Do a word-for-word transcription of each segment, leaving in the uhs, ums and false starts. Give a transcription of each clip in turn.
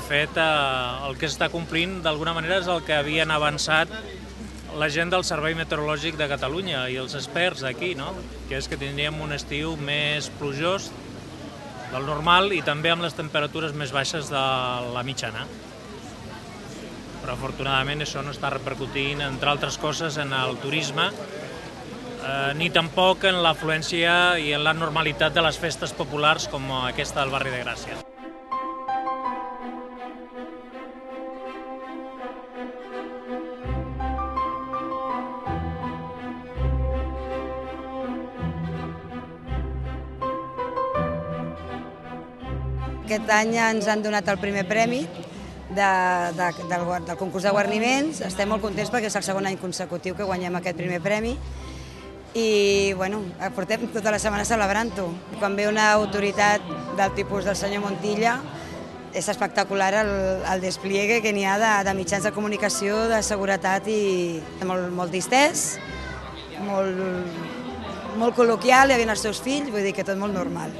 fet, el que s'està complint d'alguna manera és el que havien avançat la gent del Servei Meteorològic de Catalunya i els experts d'aquí, no? Que és que tindríem un estiu més plujós del normal i també amb les temperatures més baixes de la mitjana. Però afortunadament això no està repercutint, entre altres coses, en el turisme, eh, ni tampoc en l'afluència i en la normalitat de les festes populars com aquesta del barri de Gràcia. Aquest any ens han donat el primer premi de, de, del, del concurs de guarniments. Estem molt contents perquè és el segon any consecutiu que guanyem aquest primer premi i bueno, portem tota la setmana celebrant-ho. Quan ve una autoritat del tipus del senyor Montilla és espectacular el, el despliegue que n'hi ha de, de mitjans de comunicació, de seguretat i molt, molt distès, molt, molt col·loquial, hi havia els seus fills, vull dir que tot molt normal.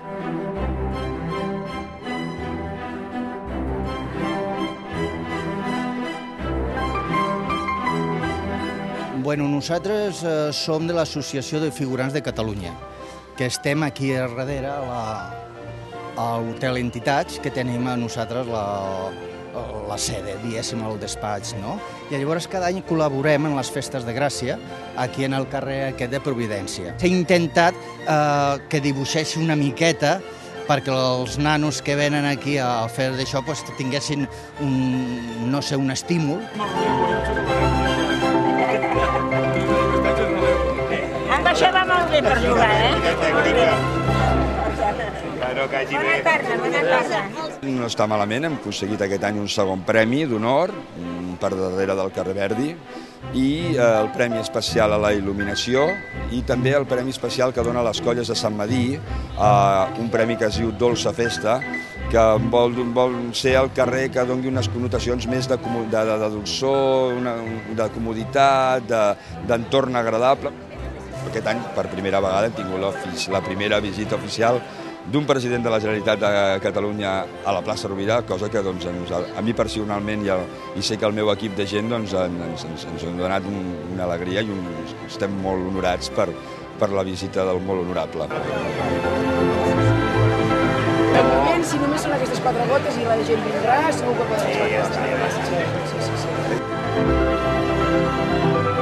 Bueno, nosaltres eh, som de l'Associació de Figurants de Catalunya, que estem aquí a darrere a la, a l'Hotel Entitats, que tenim a nosaltres la, la sede, diguéssim, al despatx, no? I llavors cada any col·laborem en les festes de Gràcia, aquí en el carrer aquest de Providència. S'ha intentat eh, que dibuixessi una miqueta perquè els nanos que venen aquí a fer d'això pues, tinguessin un, no sé, un estímul. Amb això va molt bé per jugar, eh? Bona tarda, bona tarda. No està malament, hem aconseguit aquest any un segon premi d'honor per darrere del carrer Verdi i el premi especial a la il·luminació i també el premi especial que dona les Colles de Sant Medir, un premi que es diu Dolça Festa, que vol, vol ser el carrer que doni unes connotacions més de, de, de dolçor, una, de comoditat, d'entorn agradable. Aquest any, per primera vegada, hem tingut la, la primera visita oficial d'un president de la Generalitat de Catalunya a la plaça Rovira, cosa que doncs, a mi personalment i, el, i sé que el meu equip de gent doncs, ens, ens, ens ha donat un, una alegria i un, estem molt honorats per, per la visita del molt honorable. De moment, si només són aquestes quatre gotes i la gent vindrà, segur que podrà estar. Sí, sí, sí.